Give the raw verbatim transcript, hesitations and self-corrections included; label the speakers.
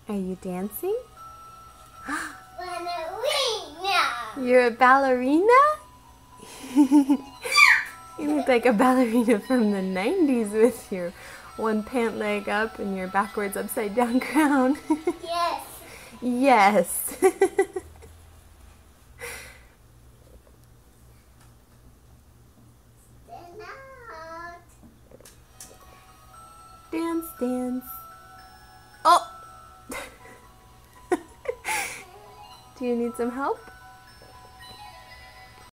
Speaker 1: Are you dancing?
Speaker 2: Ballerina!
Speaker 1: You're a ballerina? You look like a ballerina from the nineties with your one pant leg up and your backwards upside down crown.
Speaker 2: Yes.
Speaker 1: Yes.
Speaker 2: Stand out.
Speaker 1: Dance, dance. Oh! Do you need some help?